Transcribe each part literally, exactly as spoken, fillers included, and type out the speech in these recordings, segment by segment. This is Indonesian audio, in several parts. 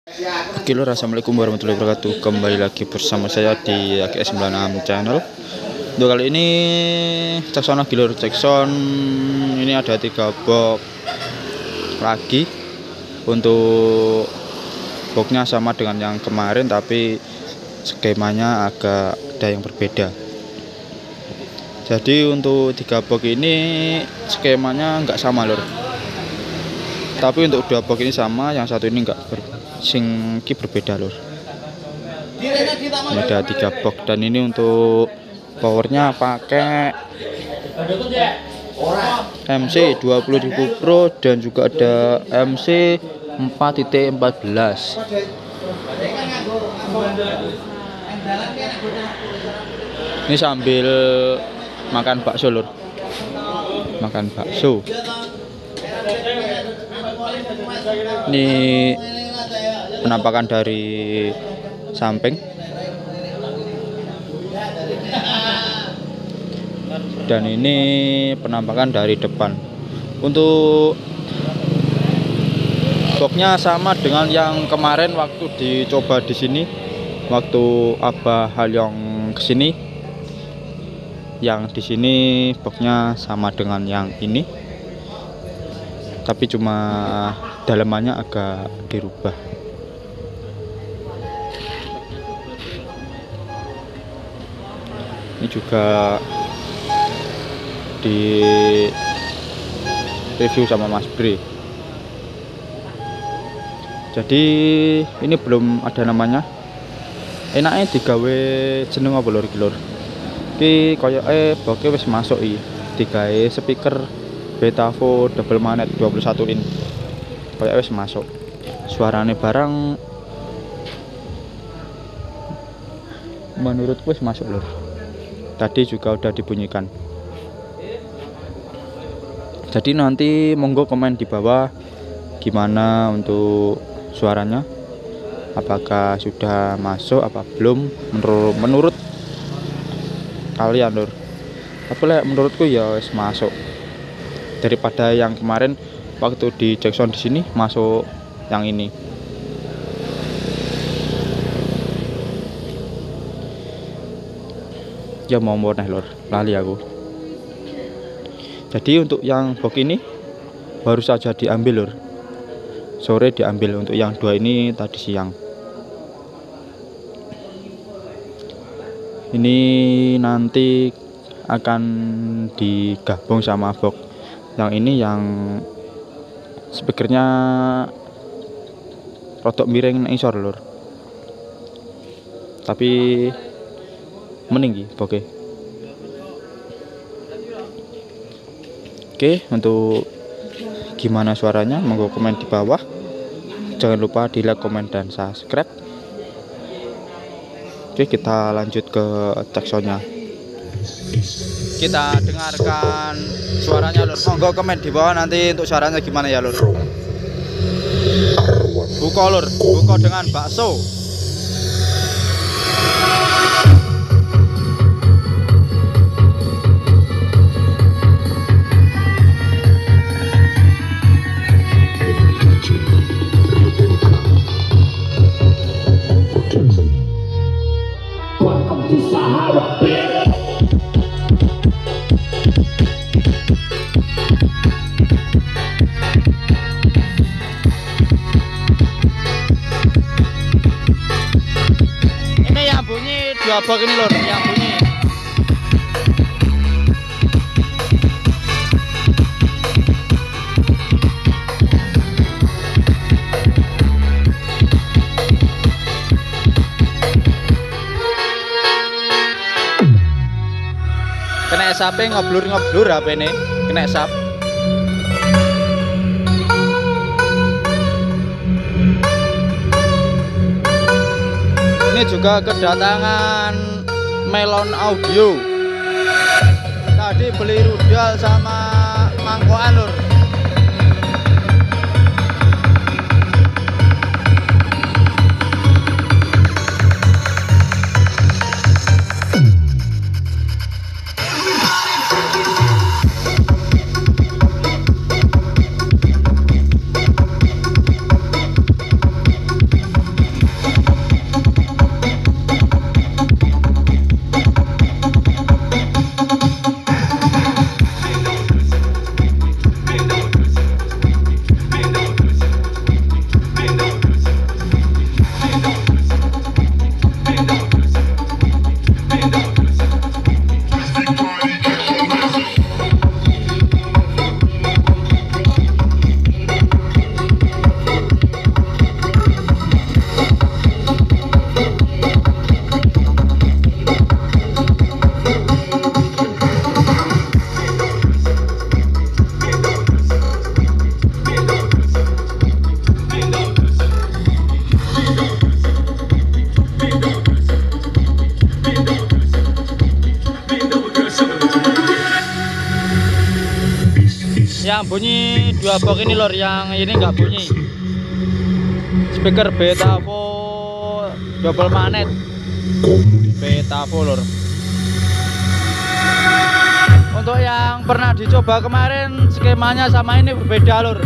Oke lur, assalamualaikum warahmatullahi wabarakatuh. Kembali lagi bersama saya di A G S sembilan enam channel. Untuk kali ini cek sound lagi lur, cek sound ini ada tiga box lagi. Untuk boxnya sama dengan yang kemarin, tapi skemanya agak ada yang berbeda. Jadi untuk tiga box ini skemanya nggak sama lur. Tapi untuk dua box ini sama, yang satu ini enggak ber sing ki berbeda lur. Ini ada tiga box dan ini untuk powernya pakai M C dua puluh ribu Pro dan juga ada M C empat titik empat belas. Ini sambil makan bakso lur, makan bakso. Ini penampakan dari samping dan ini penampakan dari depan. Untuk boxnya sama dengan yang kemarin waktu dicoba di sini, waktu Abah Halyong kesini. Yang di sini boxnya sama dengan yang ini, tapi cuma dalamannya agak dirubah. Ini juga di review sama Mas Bre. Jadi ini belum ada namanya. Enaknya digawe jeneng apa lur iki lur? Iki koyoke boke wis masuk iki. Digawe speaker Betavo double magnet dua puluh satu in. Koyoke wis masuk. Suarane barang menurutku wis masuk lur. Tadi juga udah dibunyikan. Jadi nanti monggo komen di bawah gimana untuk suaranya, apakah sudah masuk apa belum menurut menurut kalian lur. Tapi like, menurutku ya wis masuk. Daripada yang kemarin waktu di Jackson di sini masuk yang ini. Ya mau mau nih lor, lali aku. Jadi untuk yang box ini baru saja diambil lor, sore diambil. Untuk yang dua ini tadi siang. Ini nanti akan digabung sama box yang ini, yang speakernya rodok miring ning isor lur, tapi meninggi. Oke. Oke, untuk gimana suaranya monggo komen di bawah. Jangan lupa di like, komen dan subscribe. Oke, kita lanjut ke cek soundnya. Kita dengarkan suaranya lur. Monggo komen di bawah nanti untuk suaranya gimana ya lur. Buka lur, buka dengan bakso. Ini yang bunyi dua box ini lor, yang bunyi. Kena sape ngoblur-ngoblur H P ini, kena sap. Ini juga kedatangan Melon Audio. Tadi beli rudal sama mangkokan lur. yang bunyi dua box ini lor, yang ini nggak bunyi. Speaker Betavo double magnet Betavo lor. Untuk yang pernah dicoba kemarin, skemanya sama ini berbeda lor.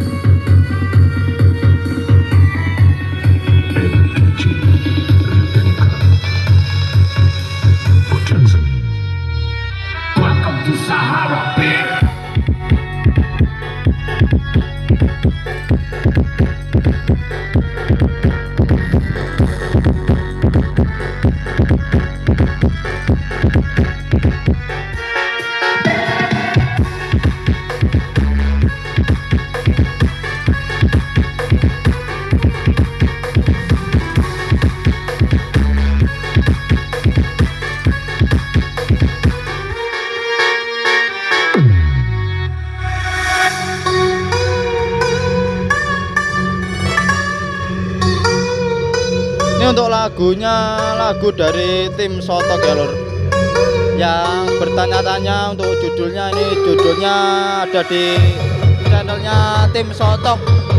Ini untuk lagunya, lagu dari tim Sotok ya lor. Yang bertanya-tanya untuk judulnya, ini judulnya ada di channelnya tim Sotok.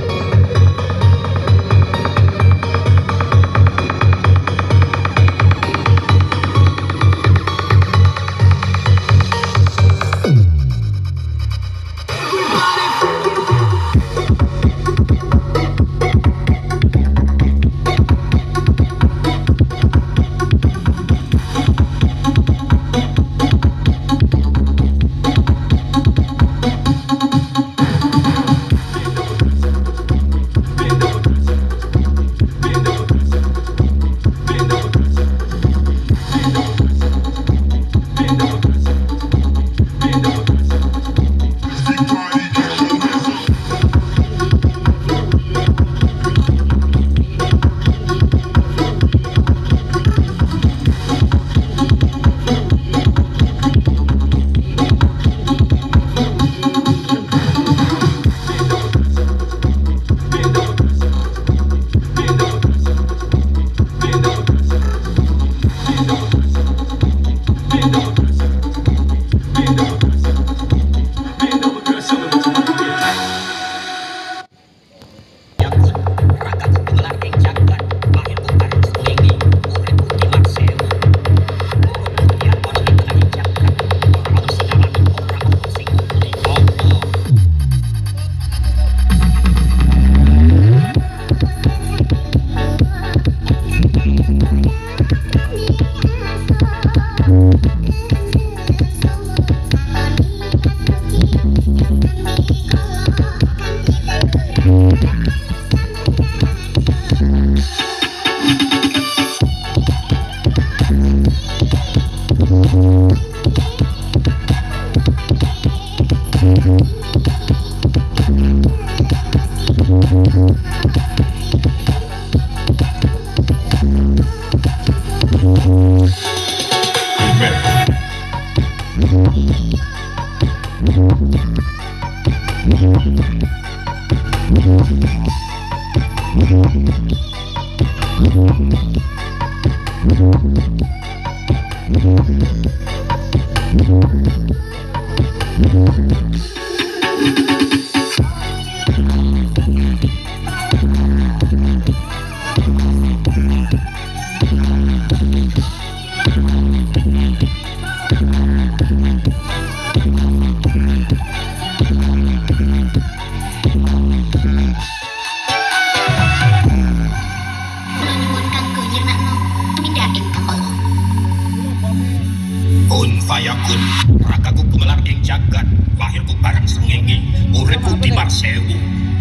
Fayakun, ragaku gumelar ing jagat, lahirku bareng srengenge, uripku timar sewu.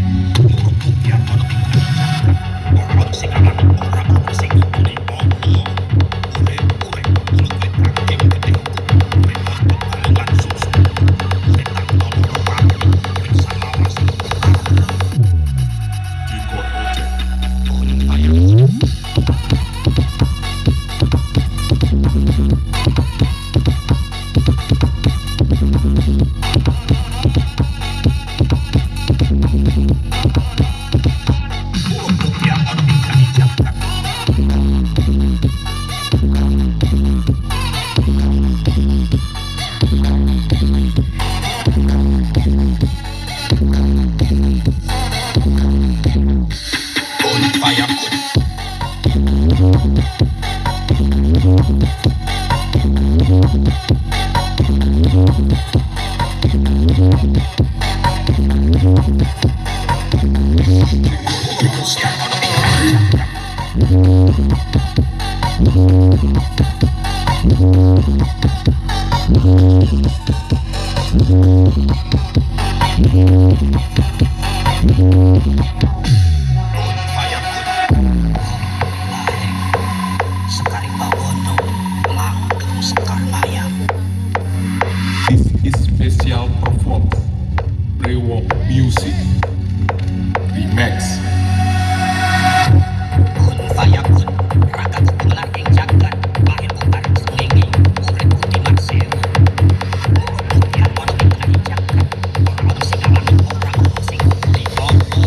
Uripku biar ana ing jagat, ora ono sing aran, ora ono sing ngene opo. Urip urip kulo kowe tangking gedheku, urip aku balungan susu. Urip tak ono pati, urip salawas. Dikon oke. On fire. Sekari Bawono, langgeng sekar mayang. This is special performance Rewo Music Remix. Kun fayakun, ragaku gumelar ing jagat, lahirku bareng srengenge, uripku timak sewu. Loro buktian ana ing tengahing jagat, ora ono sing alami, ora ono sing ngukuli apa.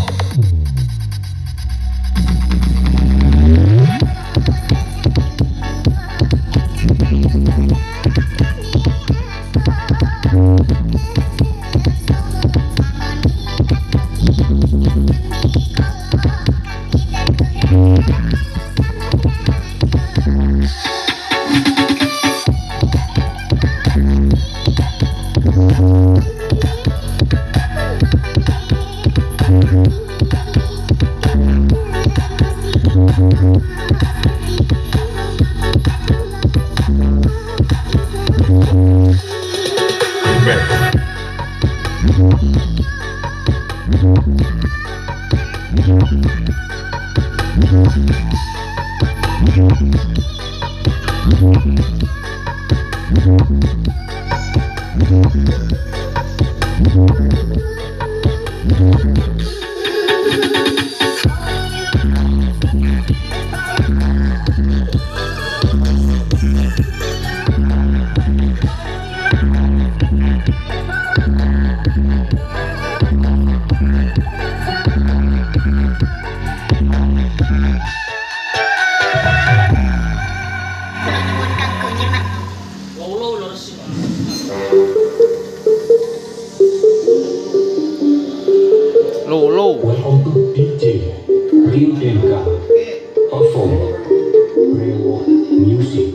Lolo. Welcome to D J Rio Denka perform Rewo Music.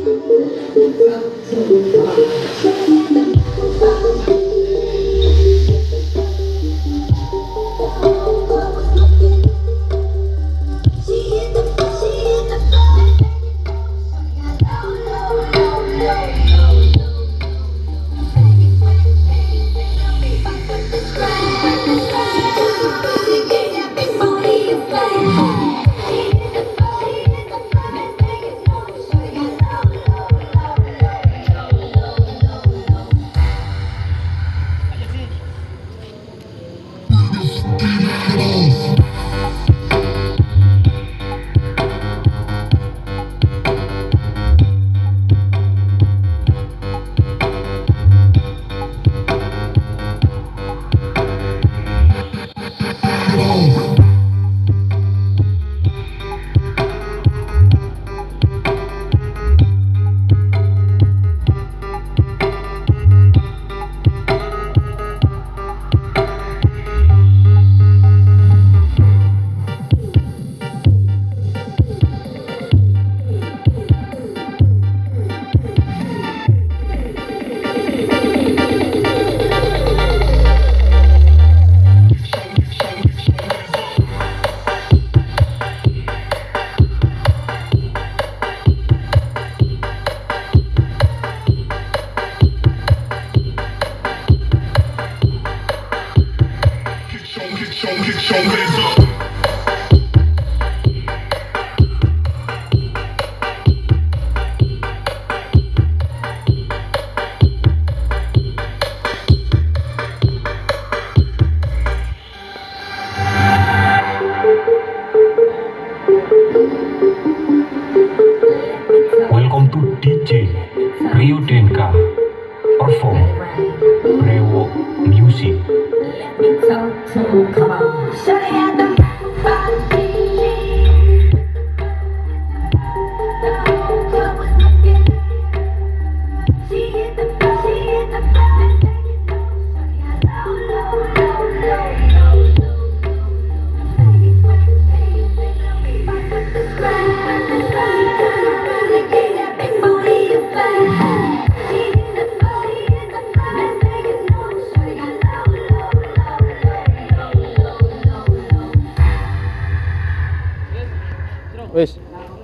Welcome to D J Rio Denka perform Rewo Music. Wis.